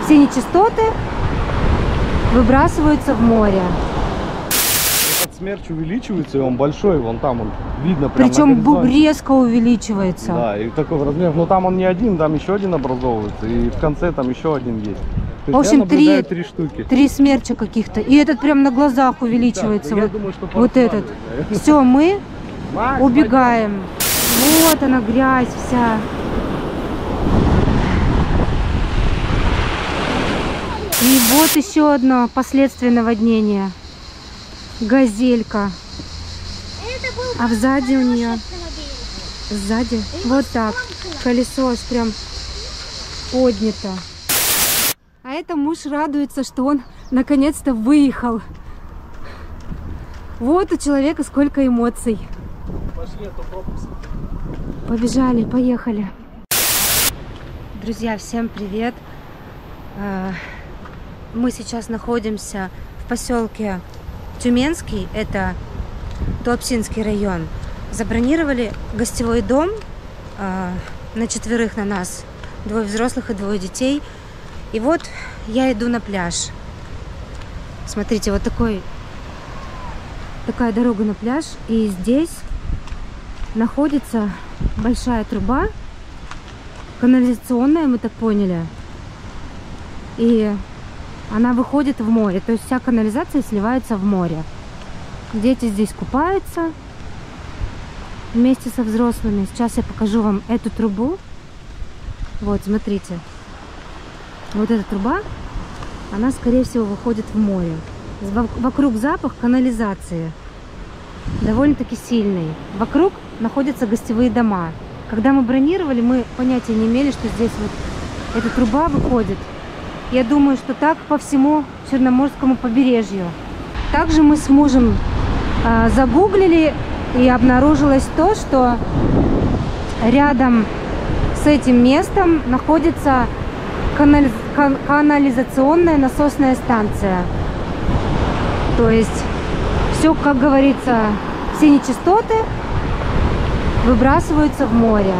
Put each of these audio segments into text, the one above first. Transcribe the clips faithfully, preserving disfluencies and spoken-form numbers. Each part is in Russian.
все нечистоты выбрасываются в море. Этот смерч увеличивается, и он большой, вон там он видно прям. Причем резко увеличивается. Да, и такой размер. Но там он не один, там еще один образовывается, и в конце там еще один есть. То в общем, три, три штуки. Три смерча каких-то. И этот прям на глазах увеличивается. Да, вот, думаю, что вот этот. Все, мы Макс, убегаем. Пойдем. Вот она, грязь вся. И вот еще одно последствие наводнения. Газелька. А сзади у нее, сзади, вот так, колесо аж прям поднято. А это муж радуется, что он наконец-то выехал. Вот у человека сколько эмоций. Пошли, а то пропуск. Побежали, поехали. Друзья, всем привет. Мы сейчас находимся в поселке Тюменский, это Туапсинский район. Забронировали гостевой дом э, на четверых на нас, двое взрослых и двое детей. И вот я иду на пляж. Смотрите, вот такой, такая дорога на пляж. И здесь находится большая труба, канализационная, мы так поняли. И она выходит в море, то есть вся канализация сливается в море. Дети здесь купаются вместе со взрослыми. Сейчас я покажу вам эту трубу. Вот, смотрите. Вот эта труба, она, скорее всего, выходит в море. Вокруг запах канализации довольно-таки сильный. Вокруг находятся гостевые дома. Когда мы бронировали, мы понятия не имели, что здесь вот эта труба выходит. Я думаю, что так по всему Черноморскому побережью. Также мы с мужем э, загуглили, и обнаружилось то, что рядом с этим местом находится канали... кан... канализационная насосная станция. То есть все, как говорится, все нечистоты выбрасываются в море.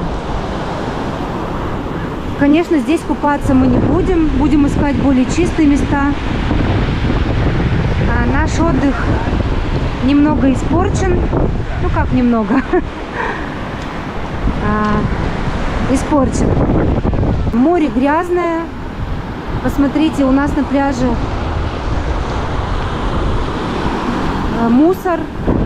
Конечно, здесь купаться мы не будем, будем искать более чистые места. А наш отдых немного испорчен, ну как немного, а, испорчен. Море грязное, посмотрите, у нас на пляже а, мусор,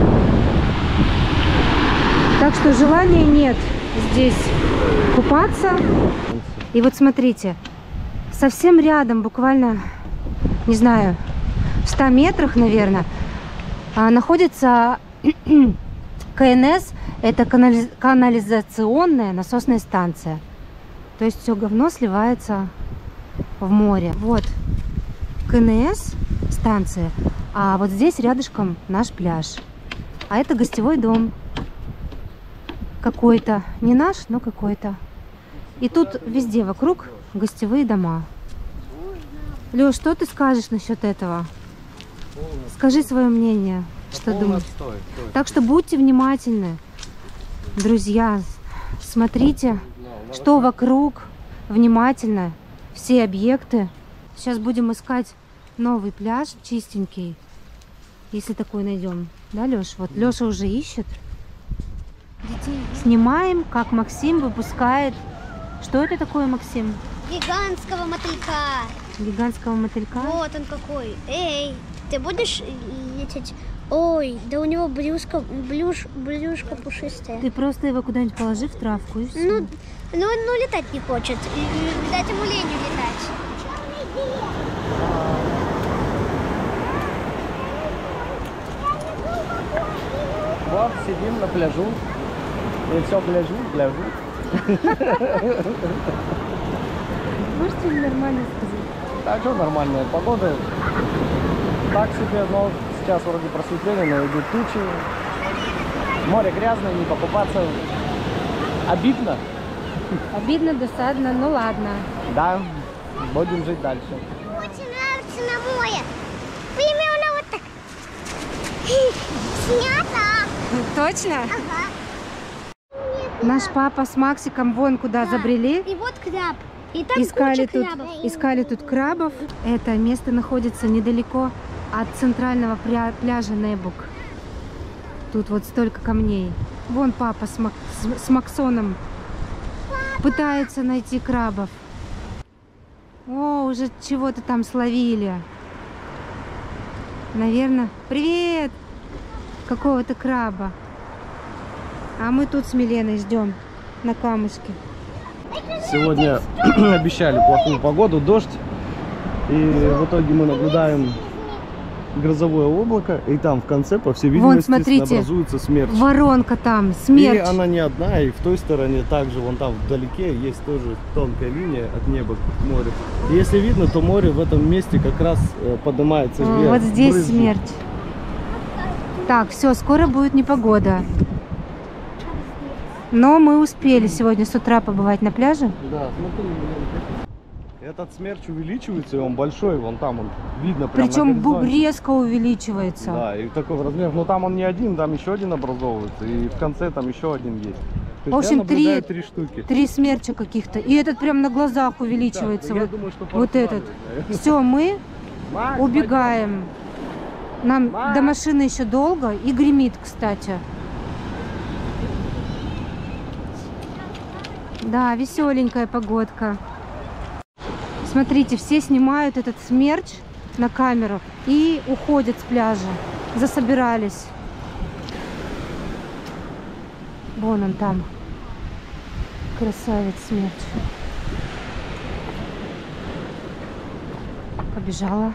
так что желания нет здесь купаться. И вот смотрите, совсем рядом, буквально, не знаю, в ста метрах, наверное, находится КНС, это канализационная насосная станция. То есть все говно сливается в море. Вот КНС станция, а вот здесь рядышком наш пляж. А это гостевой дом какой-то, не наш, но какой-то. И тут везде вокруг гостевые дома. Лёш, что ты скажешь насчет этого? Скажи свое мнение, что думаешь. Так что будьте внимательны, друзья. Смотрите, что вокруг, внимательно, все объекты. Сейчас будем искать новый пляж, чистенький, если такой найдем. Да, Лёш? Вот Лёша уже ищет. Детей снимаем, как Максим выпускает. Что это такое, Максим? Гигантского мотылька. Гигантского мотылька? Вот он какой. Эй, ты будешь лететь? Ой, да у него брюшко, блюш, брюшко пушистое. Ты просто его куда-нибудь положи в травку и все. Ну, ну, ну летать не хочет. Видать, ему лень летать. Вот, сидим на пляжу. И все пляжу, пляжу. Можете нормально сказать? А что нормальная погода? Так себе, но сейчас вроде просветление, но идут тучи. Море грязное, не покупаться. Обидно. Обидно, досадно, ну ладно. Да, будем жить дальше. Очень нравится на море. Примерно вот так. Снято. Точно? Ага. Наш папа с Максиком вон куда Да. забрели. И вот краб. И там искали куча тут, крабов. искали тут крабов. Это место находится недалеко от центрального пля- пляжа Небук. Тут вот столько камней. Вон папа с, Мак с, с Максоном пытается найти крабов. О, уже чего-то там словили. Наверное, привет! Какого-то краба. А мы тут с Миленой ждем на камушке. Сегодня обещали плохую погоду, дождь. И в итоге мы наблюдаем грозовое облако. И там в конце, по всей видимости, Вон, смотрите, образуется смерч. Воронка там, И смерч. она не одна, и в той стороне также, вон там вдалеке, есть тоже тонкая линия от неба к морю. И если видно, то море в этом месте как раз э, поднимается вверх. Вот здесь брызги. смерть. Так, все, скоро будет непогода. Но мы успели сегодня с утра побывать на пляже. Да, смотри, этот смерч увеличивается, и он большой, вон там он видно прям. Причем резко увеличивается. Да, и такой размер. Но там он не один, там еще один образовывается, и в конце там еще один есть. То В общем, есть я наблюдаю три, три штуки. три смерча каких-то. И этот прям на глазах увеличивается. Да, я вот думаю, что вот этот. наверное. Все, мы Макс, убегаем. Нам Макс. до машины еще долго. И гремит, кстати. Да, веселенькая погодка. Смотрите, все снимают этот смерч на камеру и уходят с пляжа. Засобирались. Вон он там. Красавец смерч. Побежала.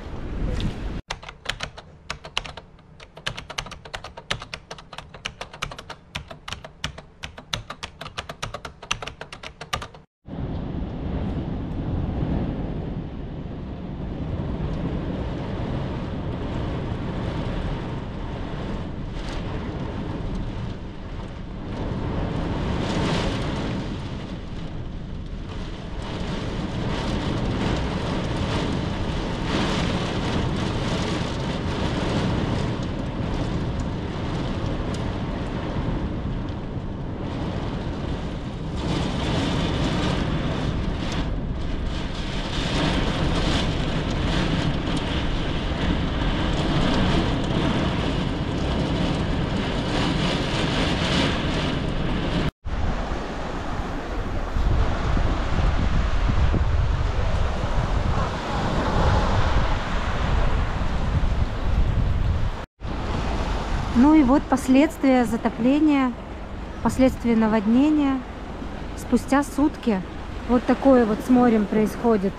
Ну и вот последствия затопления, последствия наводнения. Спустя сутки вот такое вот с морем происходит.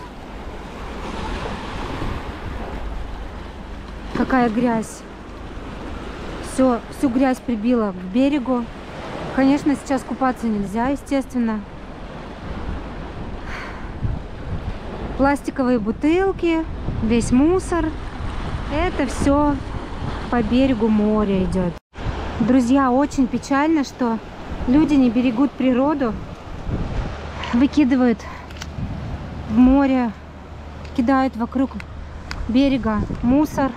Какая грязь. Все, всю грязь прибила к берегу. Конечно, сейчас купаться нельзя, естественно. Пластиковые бутылки, весь мусор. Это все по берегу моря идет. Друзья, очень печально, что люди не берегут природу, выкидывают в море, кидают вокруг берега мусор.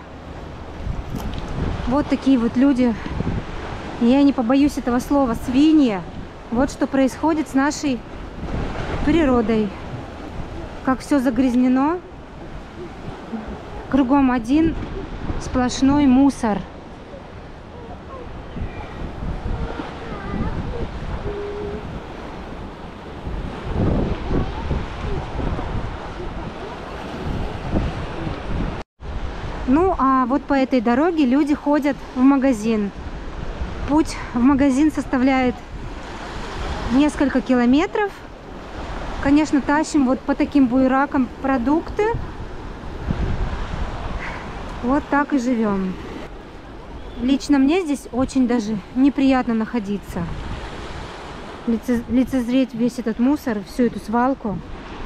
Вот такие вот люди. Я не побоюсь этого слова, свиньи. Вот что происходит с нашей природой. Как все загрязнено. Кругом один сплошной мусор. Ну, а вот по этой дороге люди ходят в магазин. Путь в магазин составляет несколько километров. Конечно, тащим вот по таким буеракам продукты. Вот так и живем. Лично мне здесь очень даже неприятно находиться. Лице, лицезреть весь этот мусор, всю эту свалку.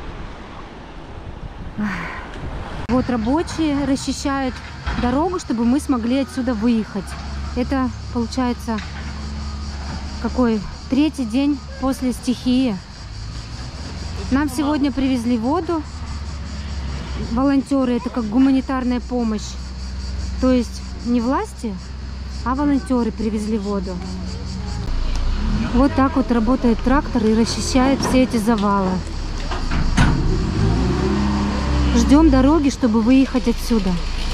Вот рабочие расчищают дорогу, чтобы мы смогли отсюда выехать. Это получается какой третий день после стихии. Нам сегодня привезли воду. Волонтеры, это как гуманитарная помощь. То есть не власти, а волонтеры привезли воду. Вот так вот работает трактор и расчищает все эти завалы. Ждем дороги, чтобы выехать отсюда.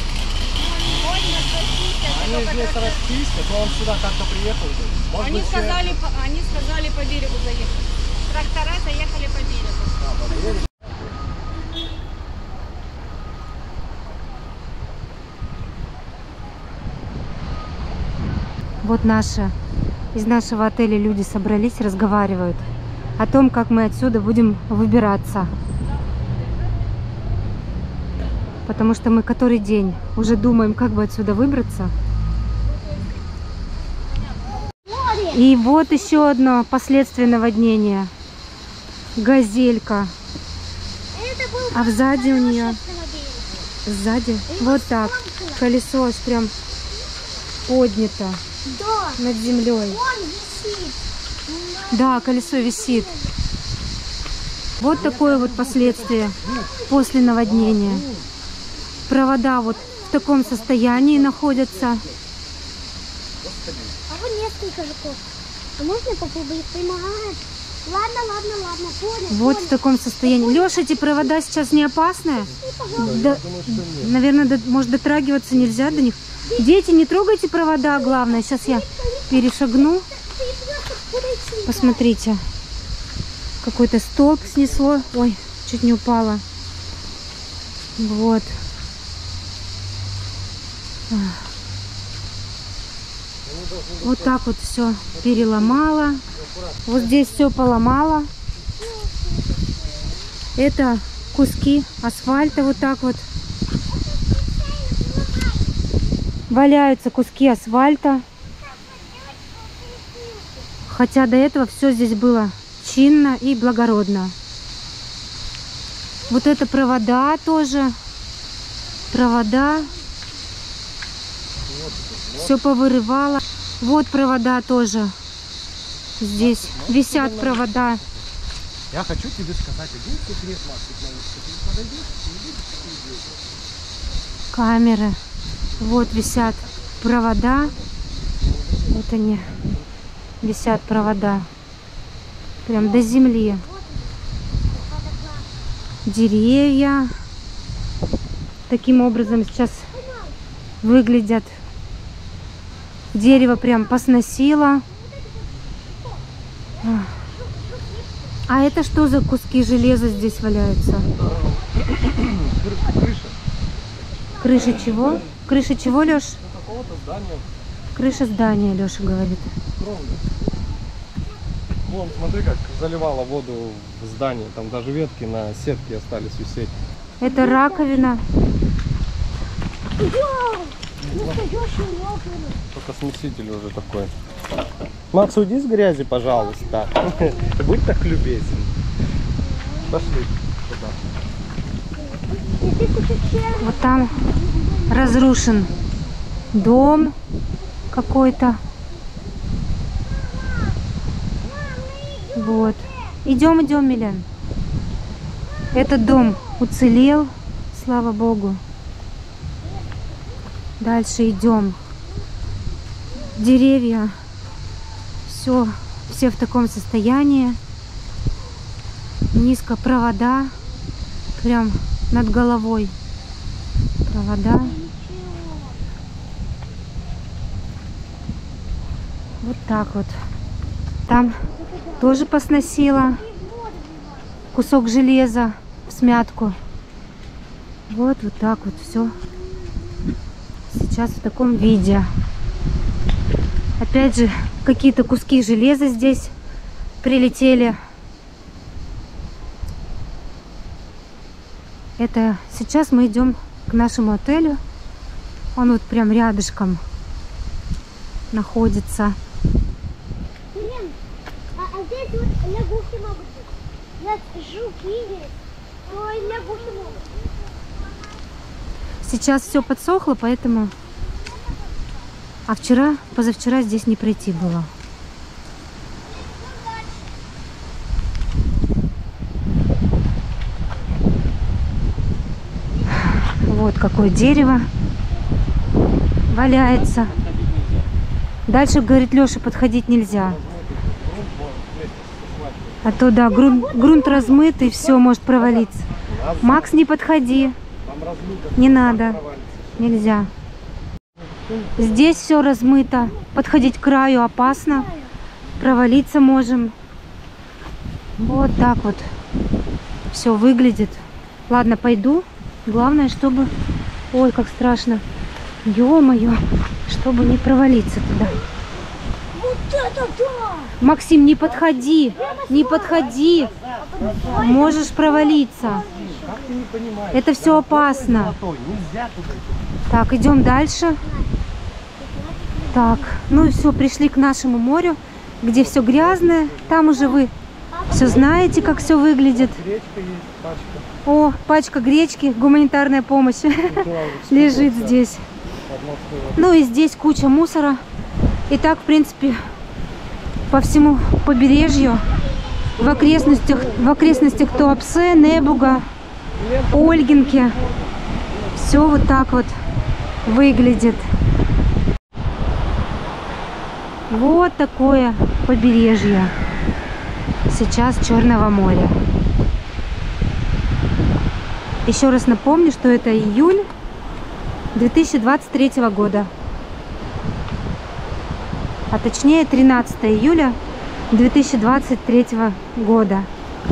Они здесь расписаны, но он сюда как-то приехал. Может Они быть, сказали, по- они сказали по берегу заехать. Трактора заехали по берегу. Вот наши, из нашего отеля люди собрались, разговаривают о том, как мы отсюда будем выбираться. Потому что мы который день уже думаем, как бы отсюда выбраться. И вот еще одно последствие наводнения. Газелька. А сзади у нее, сзади, вот так, колесо аж прям поднято Да, над землей. он висит. Да, колесо висит. Вот такое вот последствие после наводнения. Провода вот в таком состоянии находятся. А вот несколько жуков. А можно попробовать их поймать? Ладно, ладно, ладно, понял. Вот понял. в таком состоянии. Леша, эти провода сейчас не опасные? Да, наверное, до- может, дотрагиваться нельзя до них. Дети, не трогайте провода, главное. Сейчас я перешагну. Ты просто подойти. Посмотрите. Какой-то столб снесло. Ой, чуть не упала. Вот. Вот так вот все переломало. Вот здесь все поломало. Это куски асфальта вот так вот. Валяются куски асфальта. Хотя до этого все здесь было чинно и благородно. Вот это провода тоже. Провода. Все повырывало. Вот провода тоже. Здесь висят провода. Я хочу тебе сказать один секрет, Макс. Ты подойдешь и видишь, Камеры. Вот висят провода. Вот они. Висят провода. Прям до земли. Деревья. Таким образом сейчас выглядят. Дерево прям посносило. А это что за куски железа здесь валяются? крыша. Крыша чего? Крыша чего, Леш? Какого-то здания. Крыша здания, Леша говорит. Вон, смотри, как заливало воду в здание. Там даже ветки на сетке остались висеть. Это раковина. Настоящий локон. Только смеситель уже такой. Макс, уйди с грязи, пожалуйста. Будь так любезен. Пошли туда. Вот там разрушен дом какой-то. Вот. Идем, идем, Милен. Этот дом уцелел, слава богу. Дальше идем. Деревья. Все, все в таком состоянии. Низко провода. Прям над головой. Провода. Вот так вот. Там тоже посносило. Кусок железа в смятку. Вот, вот так вот все. Сейчас в таком виде. Опять же, какие-то куски железа здесь прилетели. Это сейчас мы идем к нашему отелю. Он вот прям рядышком находится. Блин, а, а здесь вот лягушки могут быть. Нет, жуки есть. Ой, лягушки могут быть. Сейчас все подсохло, поэтому... А вчера, позавчера здесь не пройти было. Вот какое дерево валяется. Дальше, говорит Леша, подходить нельзя. А то, да, грунт, грунт размытый, все может провалиться. Макс, не подходи. Не надо. Нельзя. Здесь все размыто. Подходить к краю опасно. Провалиться можем. Вот так вот все выглядит. Ладно, пойду. Главное, чтобы... Ой, как страшно. Ё-моё. Чтобы не провалиться туда. Вот это да! Максим, не подходи. Не подходи. Можешь провалиться. Это все опасно. Так, идем дальше. Так, ну и все, пришли к нашему морю, где все грязное. Там уже вы все знаете, как все выглядит. О, пачка гречки, гуманитарная помощь лежит здесь. Ну и здесь куча мусора. И так, в принципе, по всему побережью, в окрестностях, в окрестностях Туапсе, Небуга, Ольгинки. Все вот так вот выглядит. Вот такое побережье сейчас Черного моря. Еще раз напомню, что это июль две тысячи двадцать третьего года. А точнее тринадцатое июля две тысячи двадцать третьего года.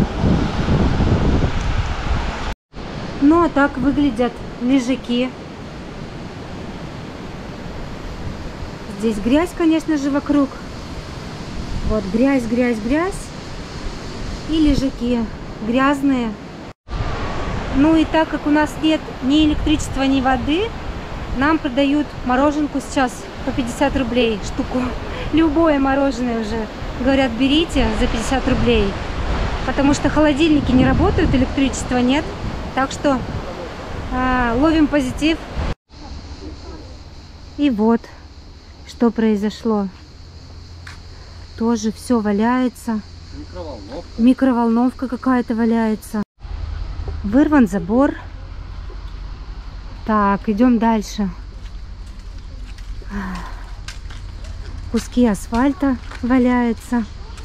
Ну а так выглядят лежаки. Здесь грязь, конечно же, вокруг. Вот грязь, грязь, грязь. И лежаки грязные. Ну и так как у нас нет ни электричества, ни воды, нам продают мороженку сейчас по пятьдесят рублей штуку. Любое мороженое уже. Говорят, берите за пятьдесят рублей. Потому что холодильники не работают, электричества нет. Так что а, ловим позитив. И вот, что произошло. Тоже все валяется. Микроволновка. Микроволновка какая-то валяется. Вырван забор. Так, идем дальше. Куски асфальта валяются.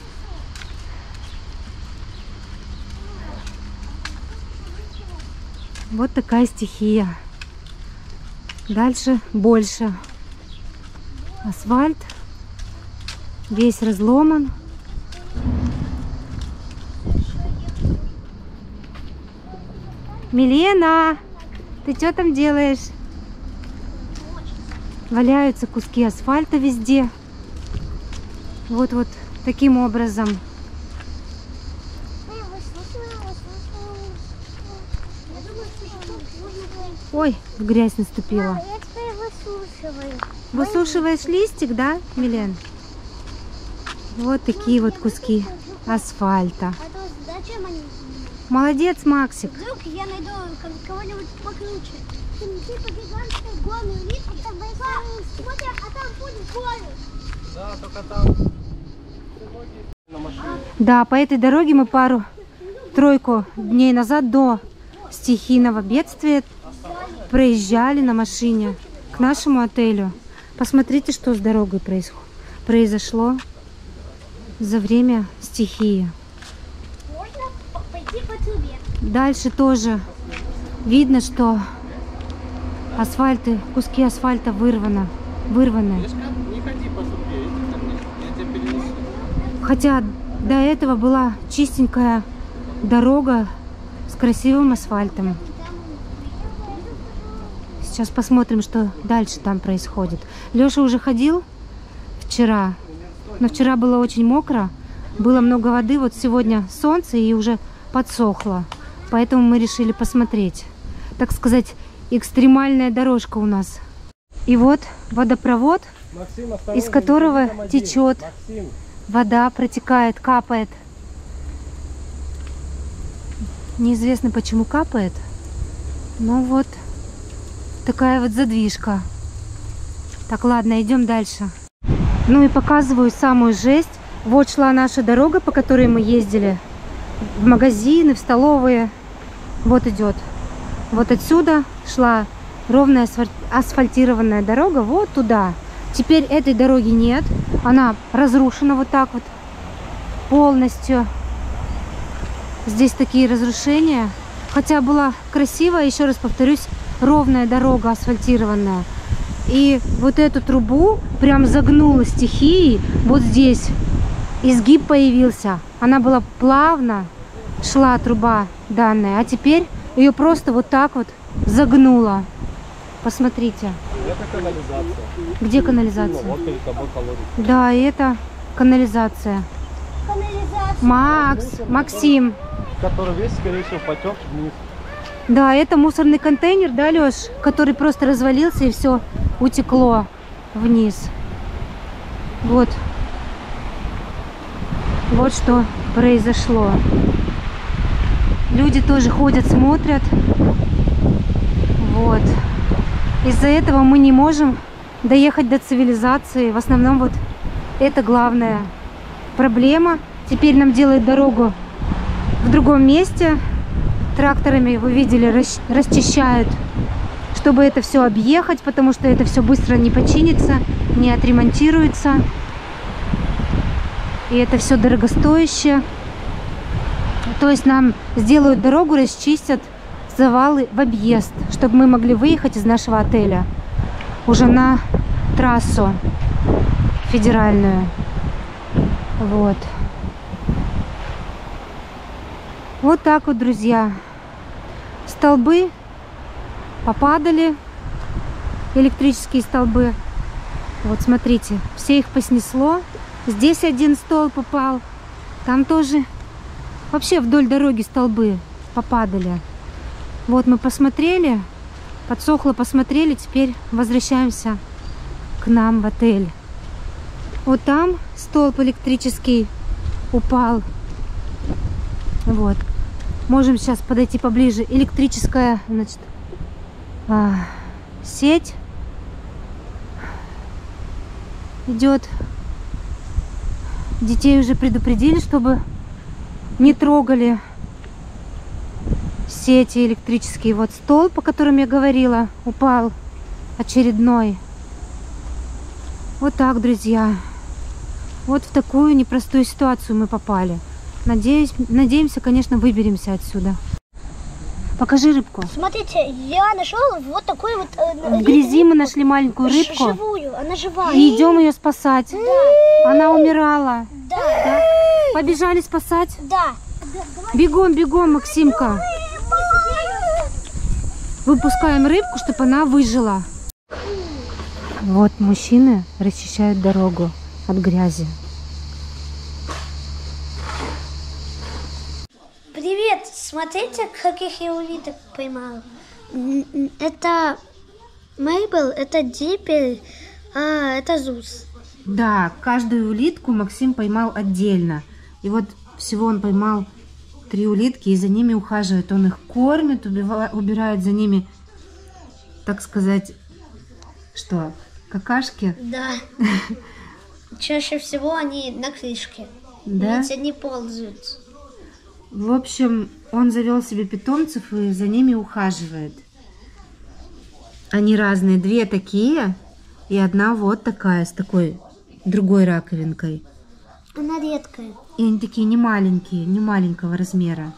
Вот такая стихия. Дальше больше. Асфальт весь разломан. Милена, ты что там делаешь? Валяются куски асфальта везде. Вот-вот таким образом. Ой, в грязь наступила. Я теперь высушиваю. Высушиваешь листик, да, Милен? Вот такие вот куски асфальта. А то зачем они? Молодец, Максик. Вдруг я найду кого-нибудь покруче. Типа гигантскую горную липку. Смотри, а там будет горы. Да, только там на машине. Да, по этой дороге мы пару, тройку дней назад до стихийного бедствия проезжали на машине к нашему отелю. Посмотрите, что с дорогой происход... произошло за время стихии. Можно пойти по трубе. Дальше тоже видно, что асфальты, куски асфальта вырвано, вырваны. Не ходи по трубе, иди ко мне, я тебя перенесу. Хотя до этого была чистенькая дорога с красивым асфальтом. Сейчас посмотрим, что дальше там происходит. Леша уже ходил вчера, но вчера было очень мокро, было много воды. Вот сегодня солнце и уже подсохло, поэтому мы решили посмотреть. Так сказать, экстремальная дорожка у нас. И вот водопровод, Максим, из которого течет Максим. вода, протекает, капает. Неизвестно, почему капает, но вот такая вот задвижка. Так, ладно, идем дальше. Ну и показываю самую жесть. Вот шла наша дорога, по которой мы ездили в магазины, в столовые. Вот идет. Вот отсюда шла ровная асфальтированная дорога вот туда. Теперь этой дороги нет. Она разрушена вот так вот полностью. Здесь такие разрушения. Хотя была красивая, еще раз повторюсь, ровная дорога асфальтированная. И вот эту трубу прям загнула стихией. Вот здесь изгиб появился. Она была плавно, шла труба данная. А теперь ее просто вот так вот загнула. Посмотрите. Это канализация. Где канализация? Ну, вот перед тобой колодец. Да, это канализация. Канализация. Макс, Максим. Который весь, скорее всего, потек вниз. Да, это мусорный контейнер, да, Лёш? Который просто развалился и все утекло вниз. Вот. Вот что произошло. Люди тоже ходят, смотрят. Вот. Из-за этого мы не можем доехать до цивилизации. В основном вот это главная проблема. Теперь нам делают дорогу в другом месте. Тракторами, вы видели, расчищают, чтобы это все объехать, потому что это все быстро не починится, не отремонтируется. И это все дорогостоящее. То есть нам сделают дорогу, расчистят завалы в объезд, чтобы мы могли выехать из нашего отеля уже на трассу федеральную. Вот. Вот так вот, друзья. Столбы попадали, электрические столбы. Вот смотрите, все их поснесло. Здесь один столб упал, там тоже. Вообще вдоль дороги столбы попадали. Вот мы посмотрели, подсохло, посмотрели, теперь возвращаемся к нам в отель. Вот там столб электрический упал. Вот. Можем сейчас подойти поближе. Электрическая, значит, а, сеть идет. Детей уже предупредили, чтобы не трогали сети электрические. Вот столб, о котором я говорила, упал очередной. Вот так, друзья. Вот в такую непростую ситуацию мы попали. Надеюсь, надеемся, конечно, выберемся отсюда. Покажи рыбку. Смотрите, я нашел вот такой вот... Э, в грязи мы нашли маленькую рыбку. Живую, она живая. И идем ее спасать. Да. Она умирала. Да. Да? Побежали спасать? Да. Бегом, бегом, Максимка. Выпускаем рыбку, чтобы она выжила. Вот мужчины расчищают дорогу от грязи. Привет! Смотрите, каких я улиток поймал. Это Мейбл, это Диппель, а это Зус. Да, каждую улитку Максим поймал отдельно. И вот всего он поймал три улитки, и за ними ухаживает. Он их кормит, убирает за ними, так сказать, что, какашки? Да. Чаще всего они на крышке. Да? Ведь они ползают. В общем, он завел себе питомцев и за ними ухаживает. Они разные. Две такие и одна вот такая, с такой другой раковинкой. Она редкая. И они такие не маленькие, не маленького размера.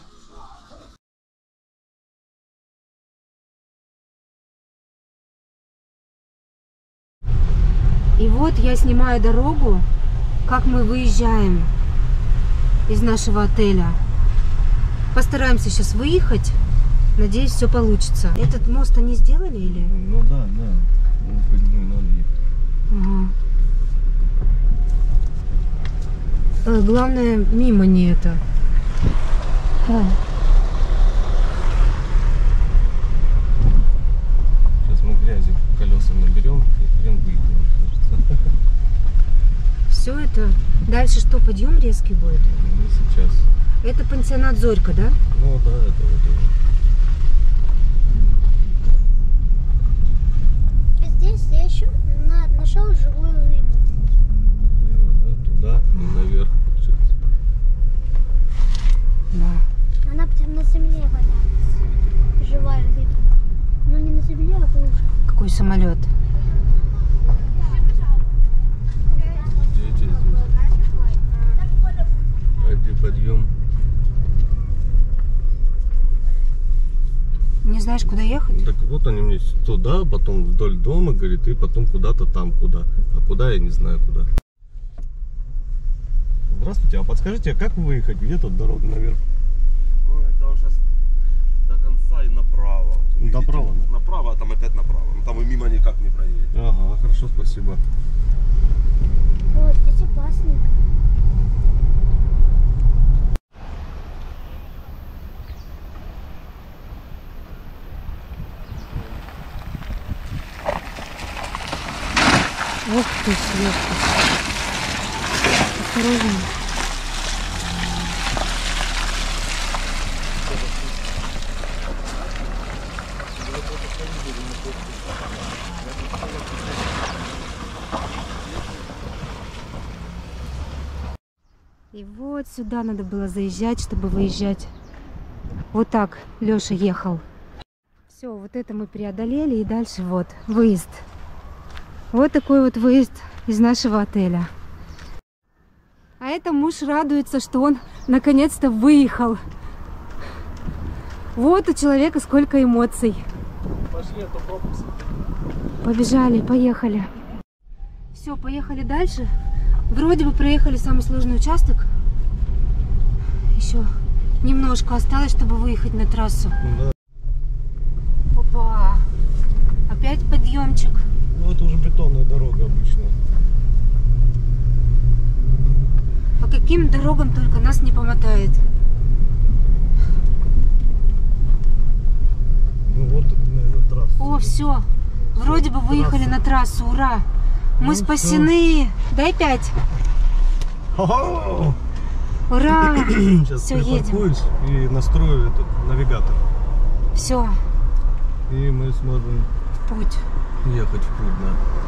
И вот я снимаю дорогу, как мы выезжаем из нашего отеля. Постараемся сейчас выехать. Надеюсь, все получится. Этот мост они сделали или? Ну да, да. Ну, по нему надо ехать. Ага. Э, главное, мимо не это. А. Сейчас мы грязи колеса наберем и хрен выйдем, кажется. Все это. Дальше что, подъем резкий будет? Не сейчас. Это пансионат Зорька, да? Ну да, это вот это. Здесь я еще на, нашел живую рыбу. Да, туда и наверх, получается. Да. Она прям на земле валяется. Живая рыба. Но не на земле, а глубже. Какой самолет? Дети здесь. А где подъем? ехать? Так вот они мне туда, потом вдоль дома, говорит, и потом куда-то там, куда. А куда, я не знаю куда. Здравствуйте, а подскажите, а как выехать? Где тут дорога наверх? Ну, это сейчас до конца и направо. Вот, Направо, видите, да? Направо, а там опять направо. Ну, там вы мимо никак не проедете. Ага, хорошо, спасибо. О, здесь опасненько. Ох ты, сверху. Осторожно. И вот сюда надо было заезжать, чтобы выезжать. Вот так Лёша ехал. Все, вот это мы преодолели, и дальше вот выезд. Вот такой вот выезд из нашего отеля. А это муж радуется, что он наконец-то выехал. Вот у человека сколько эмоций. Пошли, а то пропуск. Побежали, поехали. Все, поехали дальше. Вроде бы проехали самый сложный участок. Еще немножко осталось, чтобы выехать на трассу. Да. Опа! Опять подъемчик. Ну это уже бетонная дорога обычная. По каким дорогам только нас не помотает. Ну вот это, наверное, трасса. О, все. Вроде бы выехали на трассу. Ура! Мы Ну, спасены. Дай пять. Ха-ха! Ура! Сейчас Все, едем. припаркуюсь и настрою этот навигатор. Все, И мы сможем в путь. ехать в путь, да.